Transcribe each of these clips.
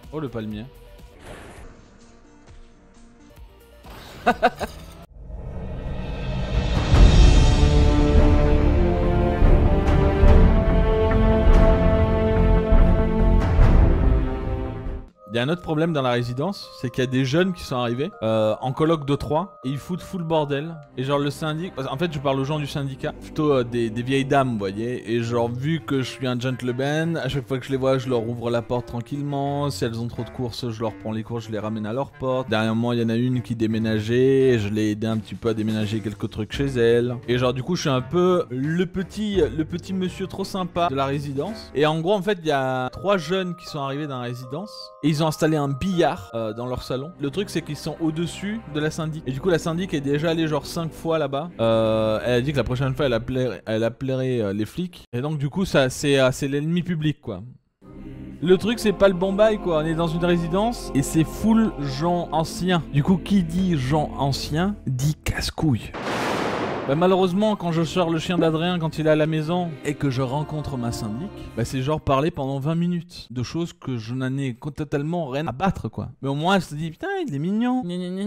Oh, le palmier. Il y a un autre problème dans la résidence, c'est qu'il y a des jeunes qui sont arrivés en coloc de 3 et ils foutent full bordel. Et genre le syndic, en fait je parle aux gens du syndicat, plutôt des vieilles dames vous voyez. Et genre vu que je suis un gentleman, à chaque fois que je les vois je leur ouvre la porte tranquillement. Si elles ont trop de courses je leur prends les courses, je les ramène à leur porte. Dernièrement il y en a une qui déménageait, je l'ai aidé un petit peu à déménager quelques trucs chez elle. Et genre du coup je suis un peu le petit monsieur trop sympa de la résidence. Et en gros en fait il y a 3 jeunes qui sont arrivés dans la résidence. Et ils ont installé un billard dans leur salon. Le truc c'est qu'ils sont au-dessus de la syndic. Et du coup la syndic est déjà allée genre 5 fois là-bas. Elle a dit que la prochaine fois elle appellerait les flics. Et donc du coup ça c'est l'ennemi public quoi. Le truc c'est pas le bon bail quoi. On est dans une résidence et c'est full gens anciens. Du coup qui dit gens anciens dit casse-couille. Bah malheureusement quand je sors le chien d'Adrien quand il est à la maison et que je rencontre ma syndic, bah c'est genre parler pendant 20 minutes de choses que je n'en ai totalement rien à battre quoi. Mais au moins elle se dit putain il est mignon.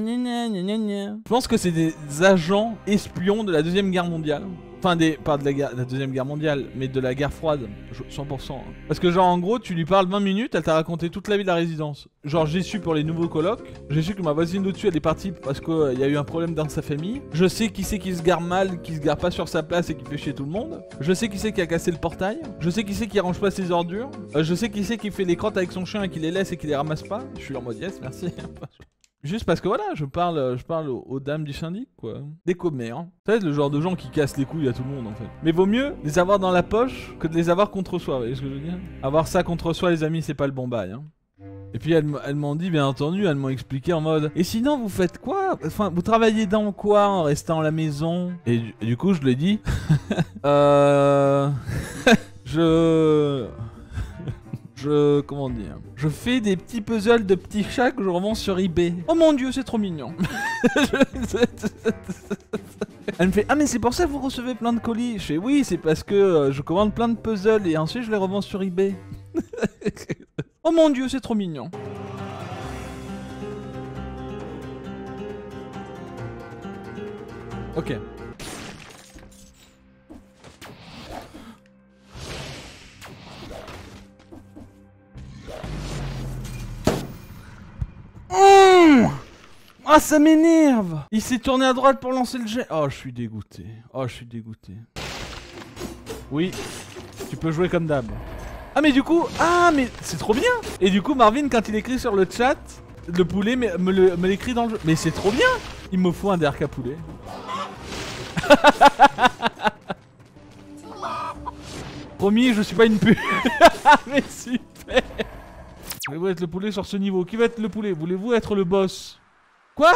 Je pense que c'est des agents espions de la Deuxième Guerre mondiale. Enfin, pas de la Deuxième Guerre mondiale, mais de la guerre froide, 100%. Parce que genre en gros, tu lui parles 20 minutes, elle t'a raconté toute la vie de la résidence. Genre j'ai su pour les nouveaux colocs, j'ai su que ma voisine d'au-dessus elle est partie parce qu'il y a eu un problème dans sa famille. Je sais qui c'est qui se gare mal, qui se gare pas sur sa place et qui fait chier tout le monde. Je sais qui c'est qui a cassé le portail. Je sais qui c'est qui range pas ses ordures. Je sais qui c'est qui fait les crottes avec son chien et qui les laisse et qui les ramasse pas. Je suis en mode yes, merci. Juste parce que voilà, je parle aux dames du syndic, quoi. Des commères. Hein. Ça va être le genre de gens qui cassent les couilles à tout le monde, en fait. Mais vaut mieux les avoir dans la poche que de les avoir contre soi, vous voyez ce que je veux dire? Avoir ça contre soi, les amis, c'est pas le bon bail, hein. Et puis elles m'ont dit, bien entendu, elles m'ont expliqué en mode et sinon vous faites quoi? Enfin, vous travaillez dans quoi en restant à la maison? Et du coup, je lui ai dit comment dire? Je fais des petits puzzles de petits chats que je revends sur eBay. Oh mon dieu, c'est trop mignon. Elle me fait ah mais c'est pour ça que vous recevez plein de colis. Je fais oui, c'est parce que je commande plein de puzzles et ensuite je les revends sur eBay. Oh mon dieu, c'est trop mignon. Ok. Ah, ça m'énerve! Il s'est tourné à droite pour lancer le jet. Oh, je suis dégoûté. Oh, je suis dégoûté. Oui, tu peux jouer comme d'hab. Ah, mais du coup... Ah, mais c'est trop bien! Et du coup, Marvin, quand il écrit sur le chat, le poulet me l'écrit dans le jeu. Mais c'est trop bien! Il me faut un DRK poulet. Promis, je suis pas une pute. Mais super! Voulez-vous être le poulet sur ce niveau? Qui va être le poulet? Voulez-vous être le boss? Quoi?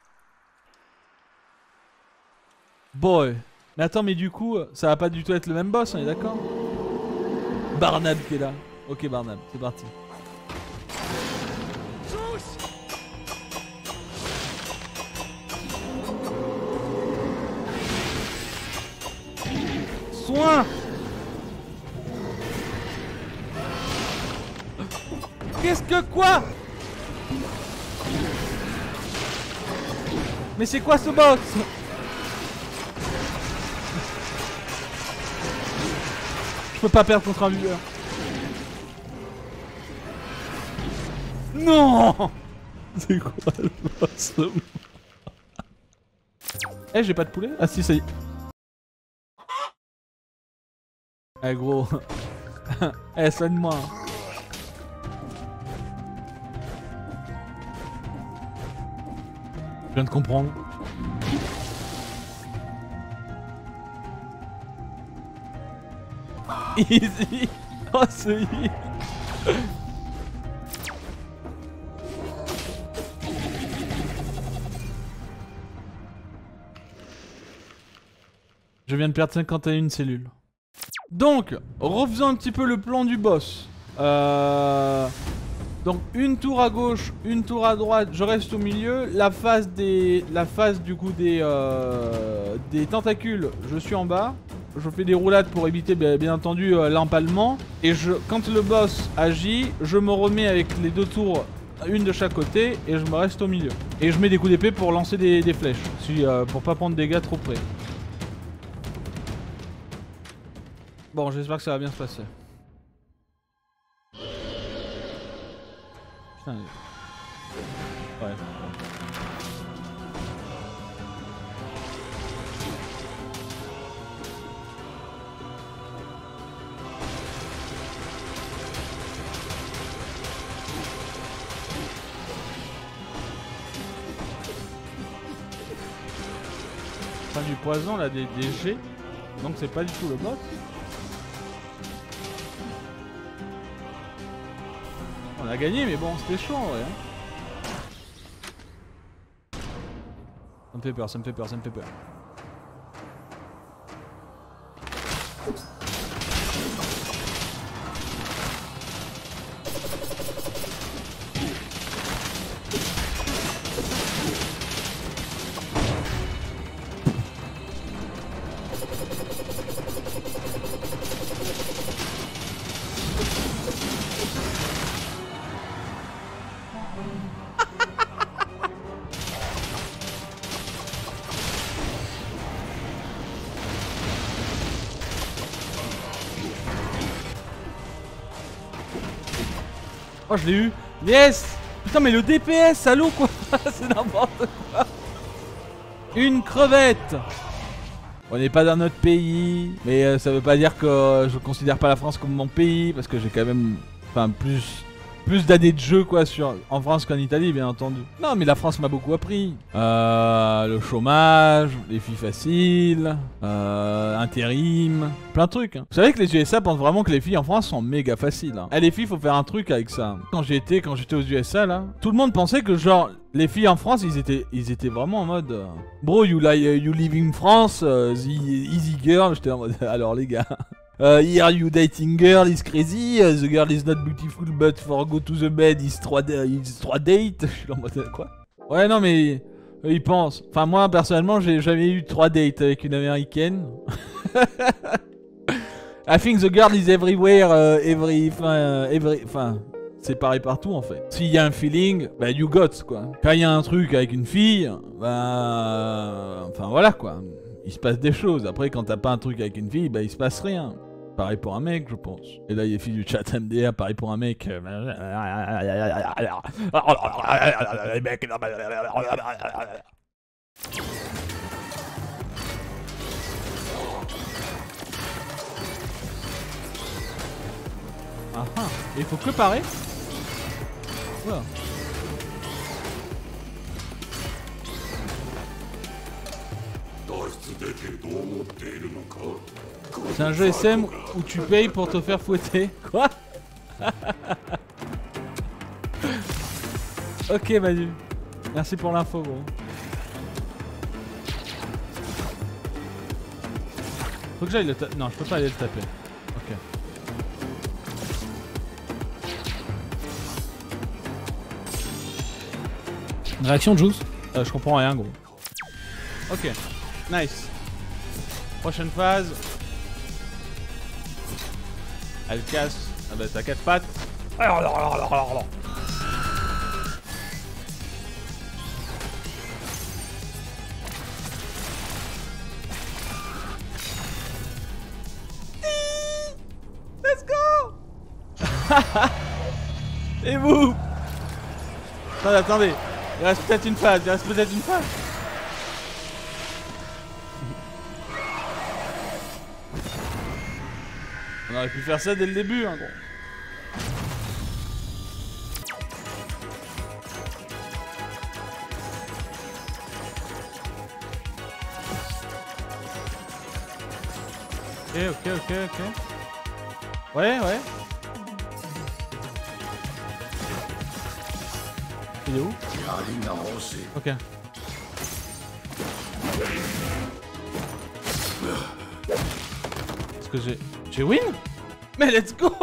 Boy. Mais attends, mais du coup, ça va pas du tout être le même boss, on est d'accord? Barnab qui est là. Ok, Barnab, c'est parti. Soin. Qu'est-ce que quoi? Mais c'est quoi ce boss? Je peux pas perdre contre un viewer. Non. C'est quoi le boss? Eh, j'ai pas de poulet? Ah si, ça y est. Eh gros. Eh, soigne-moi. Je viens de comprendre. Easy. Oh, c'est easy. Je viens de perdre 51 cellules. Donc, refaisons un petit peu le plan du boss. Donc une tour à gauche, une tour à droite, je reste au milieu. La phase du coup des tentacules, je suis en bas. je fais des roulades pour éviter bien entendu l'empalement. Et quand le boss agit, je me remets avec les 2 tours, une de chaque côté, et je me reste au milieu. Et je mets des coups d'épée pour lancer des flèches, pour pas prendre des dégâts trop près. Bon, j'espère que ça va bien se passer. Putain. Ouais. Enfin, du poison là, des jets. Donc c'est pas du tout le boss. On a gagné, mais bon, c'était chaud en vrai. Hein. Ça me fait peur, ça me fait peur, ça me fait peur. Oh, je l'ai eu. Yes. Putain, mais le DPS, salaud quoi. C'est n'importe quoi. Une crevette. On n'est pas dans notre pays, mais ça veut pas dire que je considère pas la France comme mon pays, parce que j'ai quand même, enfin, plus d'années de jeu quoi en France qu'en Italie, bien entendu. Non, mais la France m'a beaucoup appris. Le chômage, les filles faciles, intérim, plein de trucs. Hein. Vous savez que les USA pensent vraiment que les filles en France sont méga faciles. Hein. Et les filles, faut faire un truc avec ça. Quand j'étais aux USA là, tout le monde pensait que genre les filles en France, ils étaient vraiment en mode bro, you live in France, the easy girl. J'étais en mode alors les gars. Here you dating girl is crazy, the girl is not beautiful but for go to the bed is 3 dates. Je suis en mode quoi? Ouais non mais ils pensent. Enfin moi personnellement j'ai jamais eu 3 dates avec une américaine. I think the girl is everywhere, enfin c'est pareil partout en fait. S'il y a un feeling, bah you got quoi. Quand il y a un truc avec une fille, bah enfin voilà quoi. Il se passe des choses. Après, quand t'as pas un truc avec une fille, bah il se passe rien. Pareil pour un mec, je pense. Et là, il y a filles du chat MDA, pareil pour un mec. Ah ah. Et il faut que parer. Voilà. C'est un jeu SM où tu payes pour te faire fouetter. Quoi? Ok Manu. Merci pour l'info gros. Faut que j'aille le taper. Non, je peux pas aller le taper. Ok. Une réaction Juice? Je comprends rien gros. Ok. Nice. Prochaine phase. Elle casse. Ah bah t'as 4 pattes. Let's go. Et vous? Attendez. Il reste peut-être une phase. On aurait pu faire ça dès le début, hein, gros. Ok. Ouais. Il est où? Ok. Est-ce que j'ai win? Mais let's go.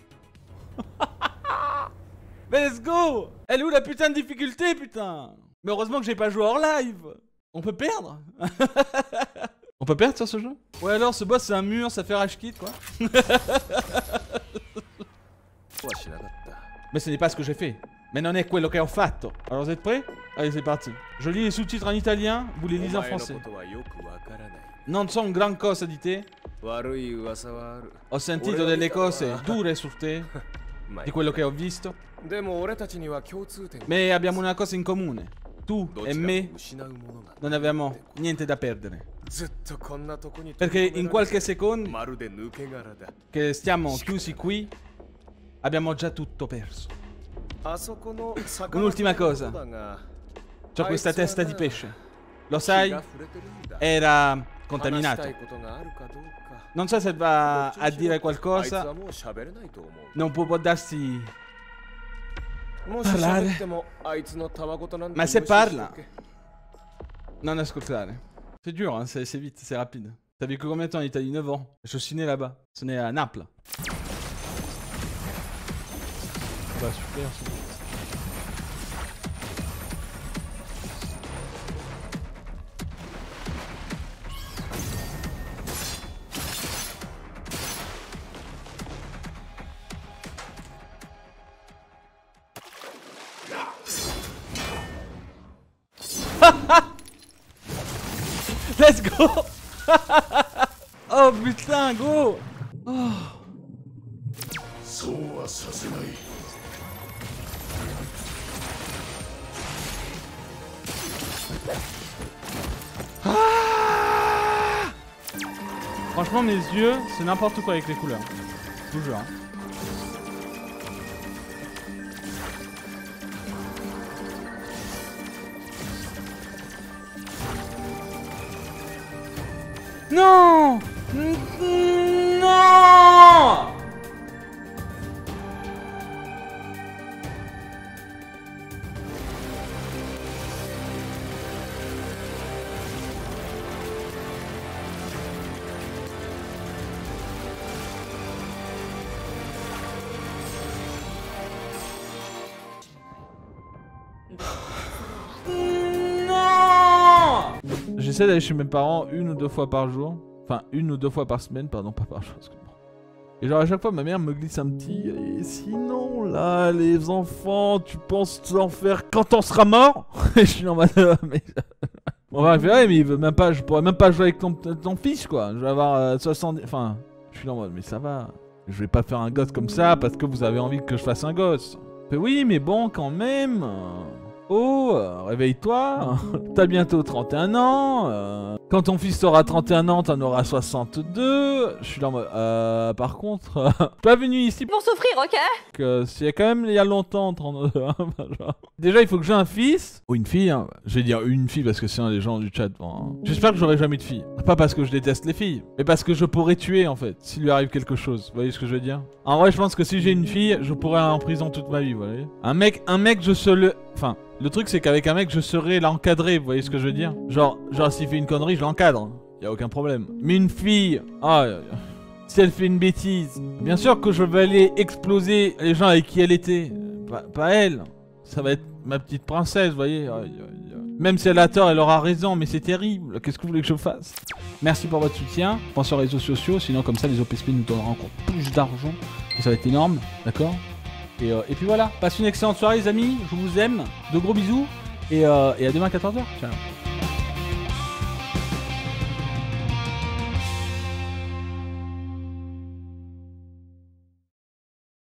Mais let's go. Elle est où la putain de difficulté, putain? Mais heureusement que j'ai pas joué hors live. On peut perdre. On peut perdre sur ce jeu? Ouais alors ce boss c'est un mur, ça fait rage quit quoi. Mais ce n'est pas ce que j'ai fait. Mais non è quello che ho fatto. Alors vous êtes prêts? Allez c'est parti. Je lis les sous-titres en italien, vous les lisez en français. Non so un gran cosa di te. Ho sentito delle cose dure su te, di quello che ho visto. Mais abbiamo una cosa in comune. Tu e me non abbiamo niente da perdere. Perché in qualche secondo che stiamo chiusi qui, abbiamo già tutto perso. Un'ultima cosa. C'ho questa testa di pesce. Lo sai? Era contaminato. Non so se va a dire qualcosa. Non può darsi parlare. Ma se parla, non ascoltare. C'est dur, hein, c'est vite, c'est rapide. T'as vécu combien de temps en Italie? 9 ans. Je suis né là-bas. Je suis né à Naples. Bah super ça. Let's go. Oh putain, go. Oh. Ah. Franchement mes yeux, c'est n'importe quoi avec les couleurs. Je vous jure. Hein. Non! Non! J'essaie d'aller chez mes parents 1 ou 2 fois par jour. Enfin, 1 ou 2 fois par semaine, pardon, pas par jour. Et genre à chaque fois ma mère me glisse un petit. Et sinon là, les enfants, tu penses en faire quand on sera mort? Et je suis en mode. Mais... On va faire, mais il veut même pas. Je pourrais même pas jouer avec ton fils quoi. Je vais avoir 70. Enfin, je suis en mode, mais ça va. Je vais pas faire un gosse comme ça parce que vous avez envie que je fasse un gosse. Mais oui, mais bon, quand même. Oh, réveille-toi, t'as bientôt 31 ans, quand ton fils aura 31 ans, t'en auras 62, je suis là en mode, par contre, pas venu ici pour souffrir, ok? Que c'est quand même il y a longtemps, 32, hein, déjà il faut que j'ai un fils, ou une fille, hein. Je vais dire une fille parce que sinon les gens du chat vont... Hein. J'espère que j'aurai jamais de fille, pas parce que je déteste les filles, mais parce que je pourrais tuer en fait, s'il lui arrive quelque chose, vous voyez ce que je veux dire? En vrai je pense que si j'ai une fille, je pourrais aller en prison toute ma vie, vous voyez? Un mec je se le... Enfin... Le truc c'est qu'avec un mec je serais l'encadré, vous voyez ce que je veux dire? Genre s'il fait une connerie je l'encadre, y a aucun problème. Mais une fille, si elle fait une bêtise, bien sûr que je vais aller exploser les gens avec qui elle était. Pas elle, ça va être ma petite princesse, vous voyez. Même si elle a tort, elle aura raison, mais c'est terrible, qu'est-ce que vous voulez que je fasse? Merci pour votre soutien, pensez aux réseaux sociaux, sinon comme ça les OPSP nous donneront encore plus d'argent, et ça va être énorme, d'accord? Et puis voilà, passe une excellente soirée les amis, je vous aime, de gros bisous, et à demain à 14h, ciao.